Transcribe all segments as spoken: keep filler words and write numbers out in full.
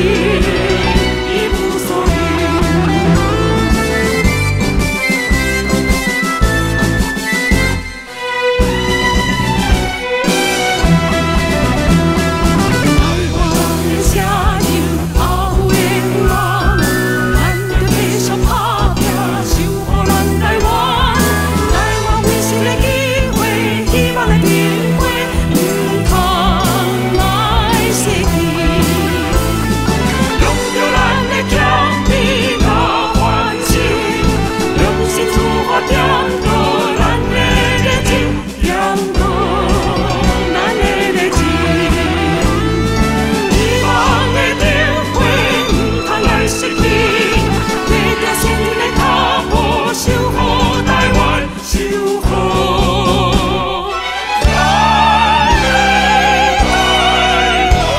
一无所有。台湾的社友后的有人，咱着继续打拼，守护咱台湾。台湾维新的机会，希望的灯火，唔通来失去。用着咱的强力甲欢心，用心出发点到咱的热情，点到咱的热情。希望的灯火唔通来失去，跟着先人的脚步，守护台湾，守护咱的台湾。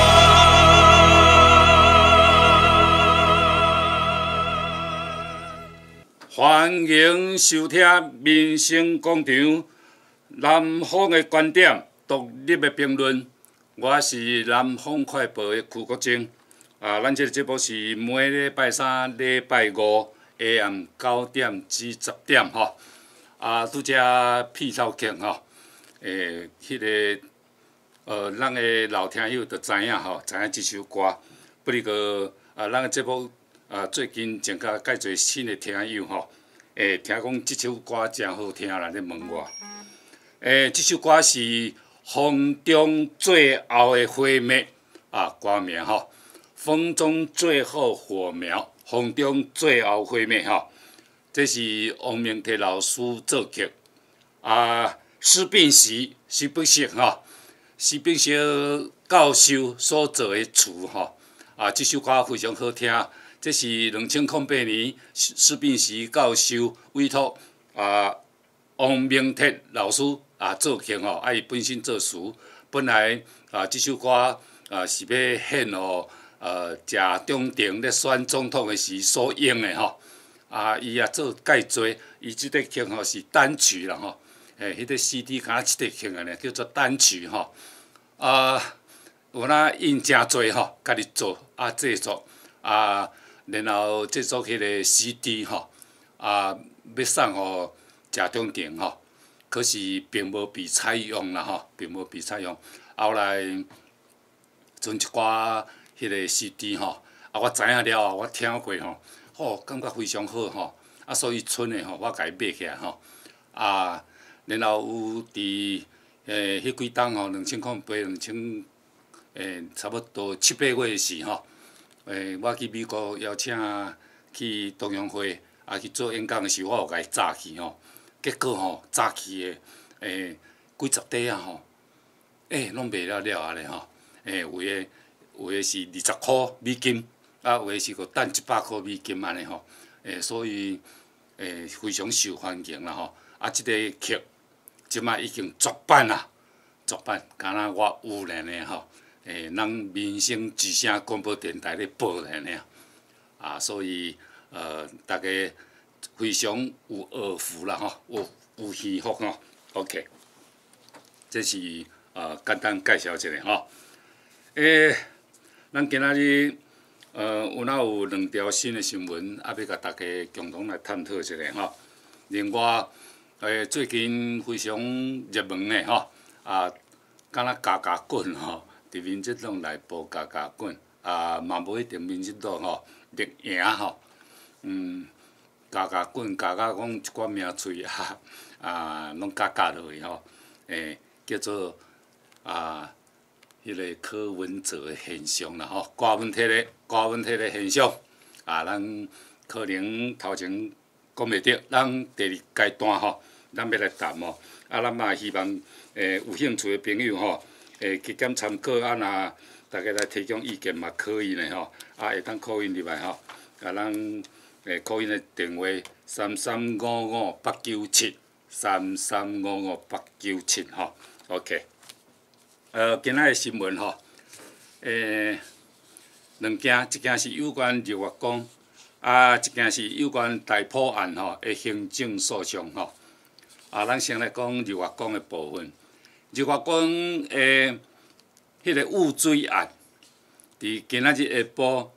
欢迎收听民生广场南方的观点，独立的评论。我是南方快报的区国正。啊，咱这个节目是每礼拜三、礼拜五下暗九点至十点吼。啊，拄则片头曲吼，诶，迄、个呃，咱的老听友就知影吼，知影即首歌。不哩个啊，咱的节目啊，最近增加介侪新的听友吼。诶，听讲即首歌真好听啦，咧问我。诶，即首歌是风中最后的火苗啊，歌名吼。风中最后火苗，风中最后火苗吼。这是王明铁老师作曲，啊，施秉时、施秉石吼，施秉石教授所做的词吼，啊，这首歌非常好听。这是两千零八年施秉时教授委托啊王明铁老师啊作曲吼，啊伊本身作词，本来啊这首歌啊是要献互呃谢中庭咧选总统的时所用的吼，啊伊也做介多，伊即个曲吼是单曲啦吼，诶，迄个 C D 敢若一个曲安尼叫做单曲吼，啊有哪印真多吼，家己做啊制作啊。然后制作迄个 C D 吼，啊，要送互谢中庭吼，可是并无被采用啦吼，并无被采用。后来剩一寡迄个 C D 吼，啊，我知影了后，我听过吼，吼，感觉非常好吼，啊，所以剩的吼，我家己买起来吼，啊，然后有伫诶迄几档吼，两千零八、两千诶差不多七八月时吼。诶，我去美国邀请去同乡会，啊去做演讲的时候，我有甲伊早去吼。结果吼，早去的诶几十块啊吼，诶拢卖了了安尼吼。诶，有诶有诶是二十箍美金，啊有诶是个等一百箍美金安尼吼。诶，所以诶非常受欢迎啦吼。啊，即、这个曲即摆已经绝版啦，绝版，敢若我有咧呢吼。诶，咱民生之声广播电台咧播咧呢，啊，所以呃，大家非常有耳福啦吼，有有幸福吼。OK， 这是呃简单介绍一下吼。诶，咱今仔日呃有哪有两条新的新闻，啊，要甲大家共同来探讨一下吼。另外，诶，最近非常热门的吼，啊，敢若加加滚吼。伫民进党内部加加滚，啊，嘛无一定民进党吼立赢吼，嗯，加加滚，加加讲一寡名嘴啊，啊，拢加加落去吼，诶，叫做啊，迄、那个柯文哲的现象啦吼，瓜问题的瓜问题的现象，啊，咱可能头前讲袂着，咱第二阶段吼，咱要来谈吼，啊，咱嘛希望诶有兴趣的朋友吼。诶，去检参考啊！若大家来提供意见嘛，可以呢吼。啊，会当 call in 入来吼，啊，咱诶 call in 的电话三三五五八九七三三五五八九七吼。OK。呃，今仔日新闻吼，诶，两件，一件是有关日月光，啊，一件是有关大埔案吼的行政诉讼吼。啊，咱先来讲日月光的部分。日月光诶，迄个雾水案，伫今仔日下晡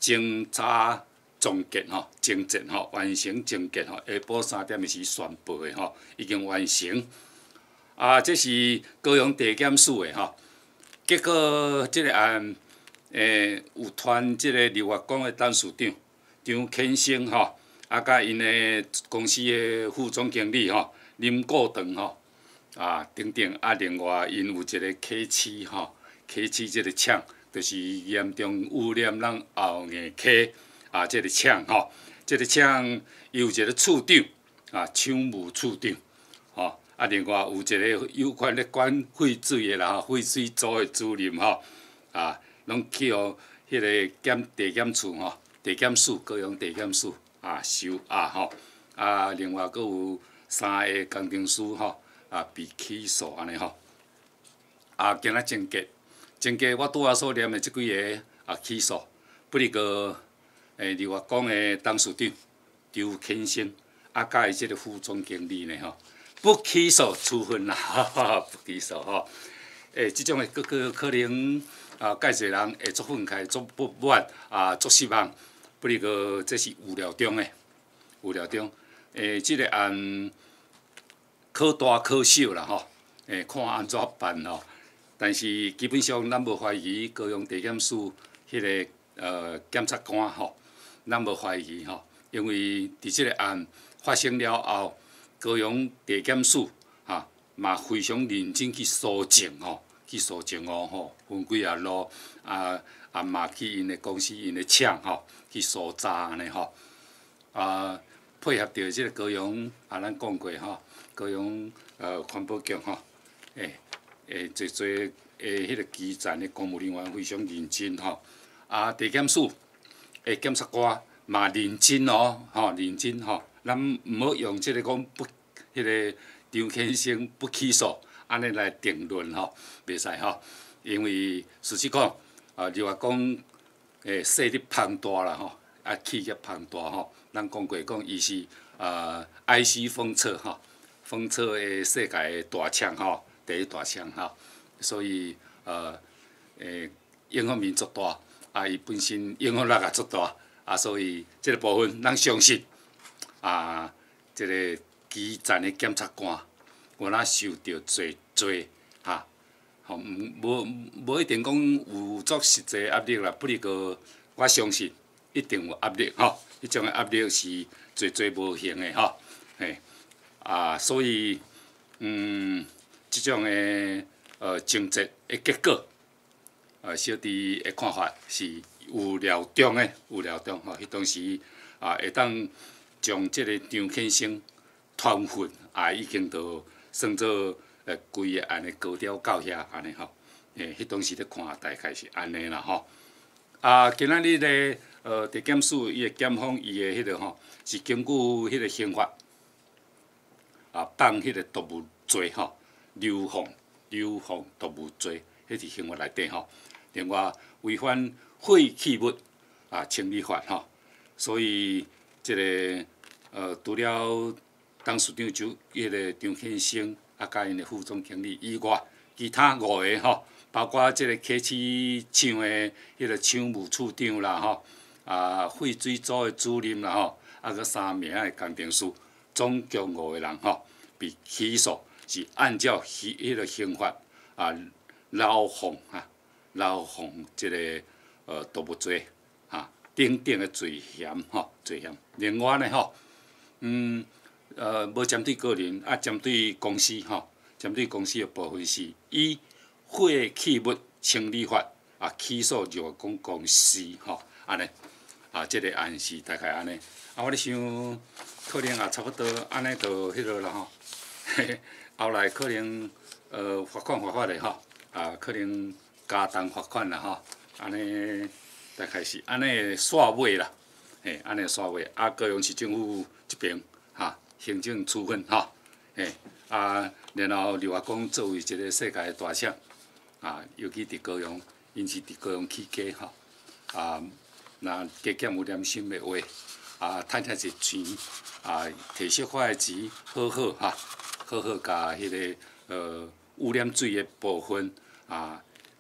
侦查终结吼，征集吼完成征集吼，下晡三点时宣布的吼，已经完成。啊，这是高雄地检署的吼，结果即个案，诶、欸、有传即个立法宫的董事长张肯生吼，啊，甲因的公司的副总经理吼林国长吼，啊等等啊，另外因有一个客市吼，客市即个厂，就是严重污染咱后硬溪啊，即、这个厂吼，即、这个厂有一个处长啊，厂务处长吼。啊，另外有一个有关咧管废水的啦，废水组的主任吼，啊，拢去互迄个检地检处吼，地检署高雄地检署啊收押吼，啊，另外佫有三个工程师吼，啊被起诉安尼吼，啊，今仔侦结，侦结我拄仔所念的即几个啊起诉，不哩个诶，立法宫的董事长周肯生，啊，甲伊即个副总经理呢吼。不起诉处分啦，哈哈，不起诉吼。诶，即种诶，个个可能啊，介侪人会足愤慨、足不满啊，足失望。不哩个，这是预料中诶，预料中。诶，即个案可大可小啦吼。诶，看安怎办吼。但是基本上，咱无怀疑高雄地检署迄个呃检察官吼，咱无怀疑吼，因为伫即个案发生了后。高雄地检署哈嘛非常认真去搜证吼，去搜证哦吼，分几啊路啊啊嘛去因的公司、因的厂吼去搜查安尼吼，啊配合着即个高雄啊，咱讲过吼，高雄呃环保局吼，诶诶，侪侪诶迄个基层的公务人员非常认真吼，啊地检署诶检察官嘛认真哦，吼认真吼。咱毋好用即个讲不，迄、那个张先生不起诉，安尼来定论吼，袂使吼。因为事实讲，啊，就话讲，诶，势力庞大啦吼，啊，企业庞大吼。咱讲过讲，伊是啊 ，I C 封测吼，封测诶世界诶大厂吼，第一大厂吼，所以呃，诶，影响面足大，啊，伊本身影响力也足大，啊，所以即个部分，咱相信。啊，即、这个基层的检察官，有哪受到最最哈，吼，无无一定讲有足实际压力啦，不哩个我相信一定有压力吼，迄种压力是最最无形的吼，嘿，啊，所以嗯，即种的呃争执的结果，呃，小弟的看法是有料中的，有料中吼，迄当时啊会当。将即个张先生团混，也已经都算做呃规个安尼高调到遐安尼吼。诶，迄当时咧看大概是安尼啦吼。啊，今仔日咧呃地检署伊会检访伊的迄个吼，是根据迄个刑法啊放迄个动物罪吼，流放流放动物罪，迄是刑法内底吼。另外违反废弃物啊清理法吼，所以即、这个。呃，除了董事长就迄个张先生，啊，甲因的副总经理以外，其他五个吼，包括即个客市厂的迄个厂务处长啦吼，啊，废水组的主任啦吼，啊，佮三名的工程师，总共五个人吼被起诉，是按照迄迄个刑法啊，捞放啊，捞放即个呃动物罪啊，等等的罪嫌吼，罪嫌。另外呢吼。嗯，呃，无针对个人，啊，针对公司吼，针对公司的部分是以废弃物清理法啊起诉就讲公司吼，安尼啊，即、这个案是大概安尼。啊，我咧想，可能也差不多安尼就迄落啦吼。后来可能呃罚款罚法的吼，啊，可能加重罚款啦吼，安尼大概是安尼的煞尾啦。嘿，安尼煞尾，啊，高雄市政府这边哈行政处分哈，嘿，啊，然后立法宫作为一个世界的大厂，啊，尤其伫高雄，因是伫高雄起家哈，啊，若加减有良心的话，啊，趁遐侪钱，啊，摕惜花的钱，好好哈，好好甲迄个呃污染水的部分啊，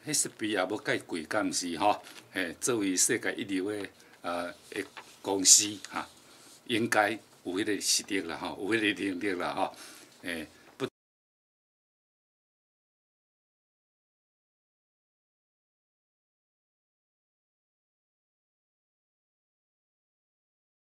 迄设备也无介贵，敢毋是吼？诶，作为世界一流诶呃诶公司哈，应该有迄个实力啦吼，有迄个能力啦吼，诶。